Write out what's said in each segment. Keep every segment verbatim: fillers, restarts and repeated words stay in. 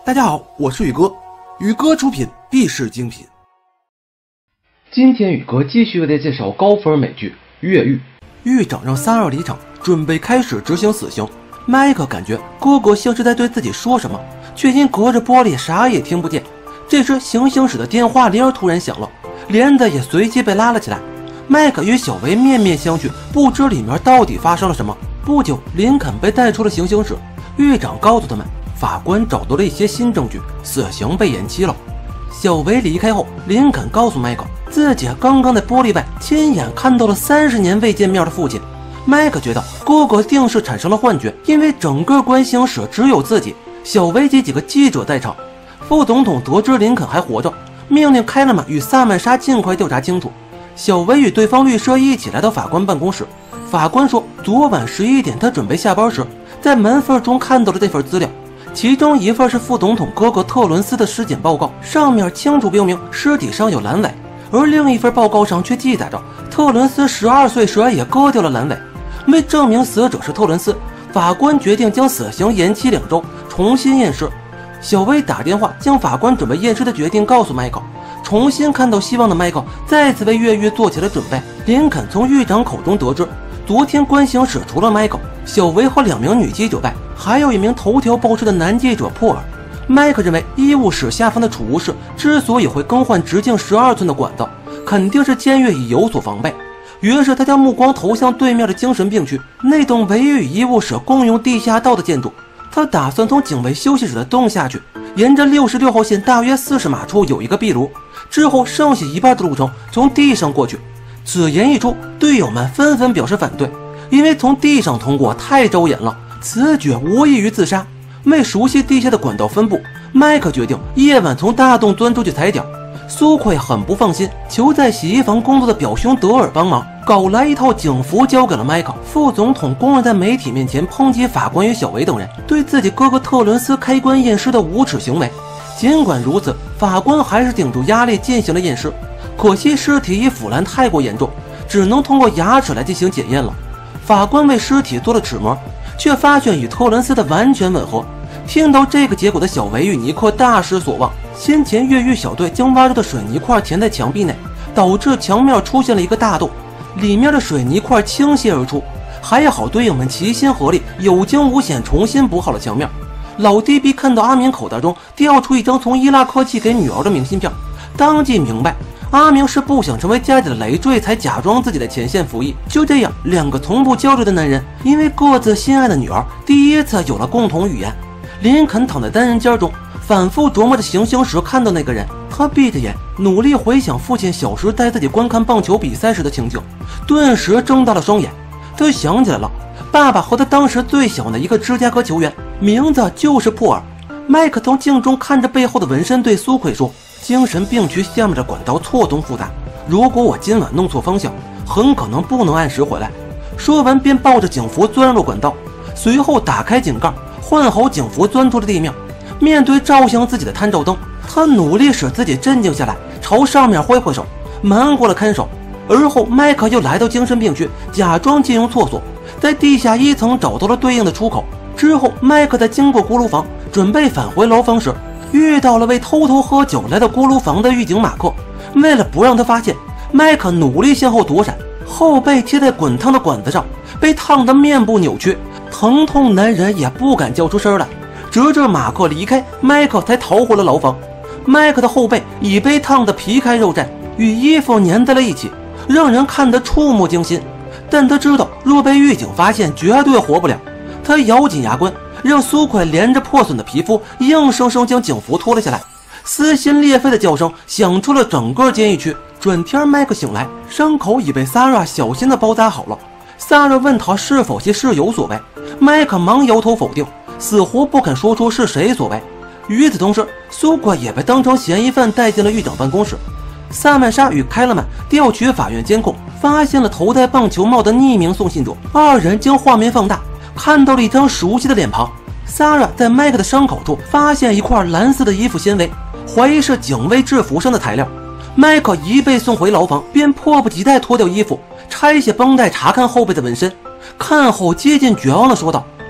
大家好，我是宇哥，宇哥出品必是精品。 今天宇哥继续为大家介绍高分美剧《越狱》。 狱长让萨尔离场，准备开始执行死刑。麦克感觉哥哥像是在对自己说什么，却因隔着玻璃啥也听不见。这时行刑室的电话铃突然响了，帘子也随即被拉了起来。麦克与小维面面相觑，不知里面到底发生了什么。不久，林肯被带出了行刑室，狱长告诉他们，法官找到了一些新证据，死刑被延期了。小维离开后，林肯告诉麦克，自己刚刚在玻璃外亲眼看到了三十年未见面的父亲。麦克觉得哥哥定是产生了幻觉，因为整个观刑室只有自己、小维及几个记者在场。副总统得知林肯还活着，命令开了马与萨曼莎尽快调查清楚。小维与对方律师一起来到法官办公室，法官说，昨晚十一点他准备下班时，在门缝中看到了这份资料，其中一份是副总统哥哥特伦斯的尸检报告，上面清楚标明尸体上有阑尾，而另一份报告上却记载着特伦斯十二岁时也割掉了阑尾。为证明死者是特伦斯，法官决定将死刑延期两周，重新验尸。小薇打电话将法官准备验尸的决定告诉迈克，重新看到希望的迈克再次为越狱做起了准备。林肯从狱长口中得知，昨天观刑室除了迈克、小维和两名女记者外，还有一名头条报社的男记者珀尔。麦克认为医务室下方的储物室之所以会更换直径十二寸的管道，肯定是监狱已有所防备。于是他将目光投向对面的精神病区，那栋卫浴与医务室共用地下道的建筑。他打算从警卫休息室的洞下去，沿着六十六号线大约四十码处有一个壁炉，之后剩下一半的路程从地上过去。此言一出，队友们纷纷表示反对，因为从地上通过太周延了，此举无异于自杀。为熟悉地下的管道分布，麦克决定夜晚从大洞钻出去踩点。苏奎很不放心，求在洗衣房工作的表兄德尔帮忙，搞来一套警服交给了麦克。副总统公然在媒体面前抨击法官与小维等人对自己哥哥特伦斯开棺验尸的无耻行为。尽管如此，法官还是顶住压力进行了验尸，可惜尸体已腐烂太过严重，只能通过牙齿来进行检验了。法官为尸体做了齿模，却发现与特伦斯的完全吻合。听到这个结果的小维与尼克大失所望，先前越狱小队将挖出的水泥块填在墙壁内，导致墙面出现了一个大洞，里面的水泥块倾泻而出。还好队友们齐心合力，有惊无险重新补好了墙面。老弟比看到阿明口袋中掉出一张从伊拉克寄给女儿的明信片，当即明白阿明是不想成为家里的累赘，才假装自己在前线服役。就这样，两个从不交流的男人因为各自心爱的女儿第一次有了共同语言。林肯躺在单人间中，反复琢磨着行刑时看到那个人。他闭着眼，努力回想父亲小时带自己观看棒球比赛时的情景，顿时睁大了双眼。他想起来了，爸爸和他当时最喜欢的一个芝加哥球员，名字就是珀尔。麦克从镜中看着背后的纹身，对苏奎说，精神病区下面的管道错综复杂，如果我今晚弄错方向，很可能不能按时回来。说完便抱着警服钻入管道，随后打开井盖，换好警服钻出了地面。面对照向自己的探照灯，他努力使自己镇静下来，朝上面挥挥手，瞒过了看守。而后麦克又来到精神病区，假装借用厕所，在地下一层找到了对应的出口。之后麦克在经过锅炉房准备返回牢房时，遇到了为偷偷喝酒来到锅炉房的狱警马克。为了不让他发现，麦克努力向后躲闪，后背贴在滚烫的管子上，被烫得面部扭曲，疼痛难忍也不敢叫出声来。直至马克离开，麦克才逃回了牢房。麦克的后背已被烫得皮开肉绽，与衣服粘在了一起，让人看得触目惊心。但他知道若被狱警发现，绝对活不了。他咬紧牙关，让苏奎连着破损的皮肤硬生生将警服脱了下来。撕心裂肺的叫声响出了整个监狱区。转天麦克醒来，伤口已被萨拉小心地包扎好了。萨拉问他是否系室友所为，麦克忙摇头否定，死活不肯说出是谁所为。与此同时，苏奎也被当成嫌疑犯带进了狱长办公室。萨曼莎与开勒曼调取法院监控，发现了头戴棒球帽的匿名送信者。二人将画面放大，看到了一张熟悉的脸庞。萨拉在麦克的伤口处发现一块蓝色的衣服纤维，怀疑是警卫制服上的材料。麦克一被送回牢房，便迫不及待脱掉衣服，拆下绷带查看后背的纹身。看后接近绝望地说道：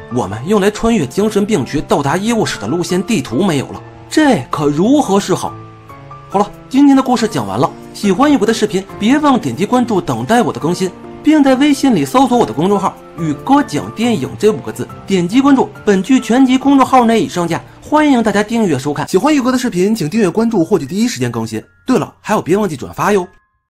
我们用来穿越精神病区到达医务室的路线地图没有了，这可如何是好？好了，今天的故事讲完了。喜欢宇哥的视频，别忘点击关注，等待我的更新，并在微信里搜索我的公众号“宇哥讲电影”这五个字，点击关注。本剧全集公众号内已上架，欢迎大家订阅收看。喜欢宇哥的视频，请订阅关注，获取第一时间更新。对了，还有别忘记转发哟。